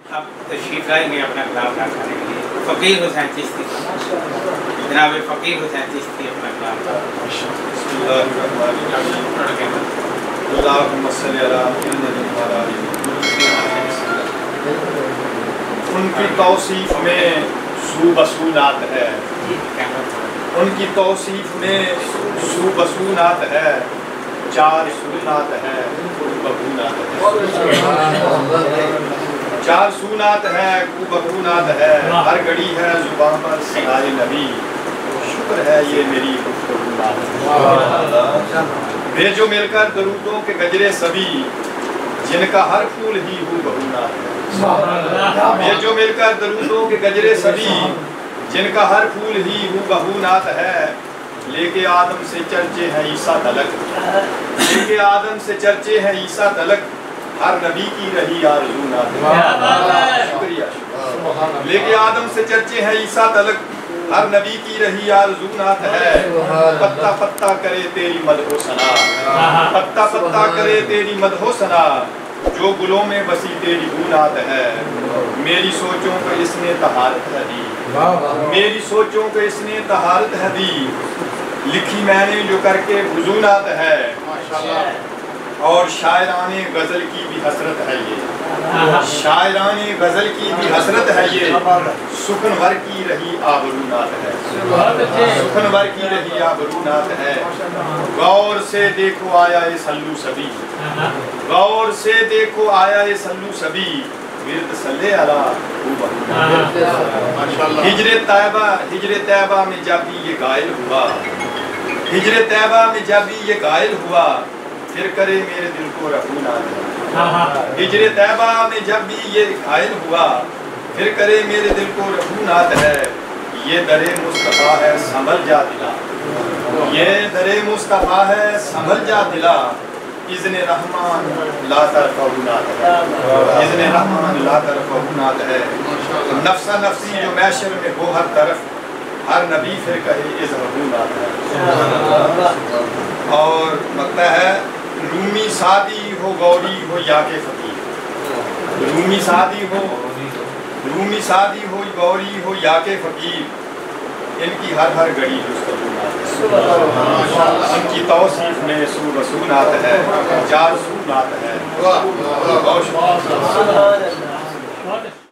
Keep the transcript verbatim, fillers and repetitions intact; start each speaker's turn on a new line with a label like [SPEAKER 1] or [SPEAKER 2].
[SPEAKER 1] अब तशरीफ लाएंगे अपना कलाम अदा करने के लिए फ़कीर हुसैन चिश्ती, जनाब फ़कीर हुसैन चिश्ती अपना कलाम।
[SPEAKER 2] उनकी तौसीफ में सू बसूनात है, उनकी तौसीफ में सू बसूनात है, चार सुनात है बबूनात है, चार सुनात है बबूनात है, हर घड़ी है जुबान पर सनाए नबी, शुक्र है ये मेरी गुफ्तगूनात है। भेजो मिलकर दरूदों के गजरे सभी, जिनका हर फूल ही हूँ बबूनात है। भेजो मिलकर दरूदों के गजरे सभी, जिनका हर फूल ही हूँ बबूनात है। लेके आदम से चर्चे हैं ईसा तलक, लेके आदम से चर्चे हैं ईसा तलक, हर नबी की रही आरज़ूनात है। शुक्रिया। लेके आदम से चर्चे हैं ईसा तलक, हर नबी की रही आरज़ूनात है। पत्ता पत्ता करे तेरी मदहो सना, पत्ता पत्ता करे तेरी मदहो सना, जो गुलों में बसी तेरी गुनात है। मेरी सोचों को इसने तहारत है दी, मेरी सोचों को इसने तहारत है दी, लिखी मैंने जो करके वुज़ूनात है। और शायराने गज़ल की भी हसरत है ये, शायराने गज़ल की भी हसरत है ये, सुखनवर की रही आबरूनात है, सुखनवर की रही आबरूनात है। गौर से देखो आया ये सल्लू सभी, गौर से देखो आया ये सल्लू सभी, विरद सल्ले अला हिजरे तैयबा, हिजरे तैयबा में जब भी ये गायल हुआ, हिजरे तैयबा में जब भी ये गायल हुआ, फिर करे मेरे दिल को रफ़ूनात है। हिजरे तैयबा में जब भी ये घायल हुआ, फिर करे मेरे दिल को रफ़ूनात है। ये दरे मुस्तफ़ा है संभल जा दिला, ये दरे मुस्तफ़ा है संभल जा दिला, इज़्ने रहमान ला तरफ़ऊनात है, इज़्ने रहमान ला तरफ़ऊनात है। नफ्सा नफ्सी जो मैशर में हो हर तरफ, हर नबी फिर कहे इज़्हबूनात है। और लगता है रूमी सादी हो गौरी हो या के फ़कीर, रूमी सादी हो, रूमी सादी हो गौरी हो या के फ़कीर, इनकी हर हर घड़ी गुफ्तगूनात है। उनकी तौसीफ में सू बसूनात है, चार सुनात है।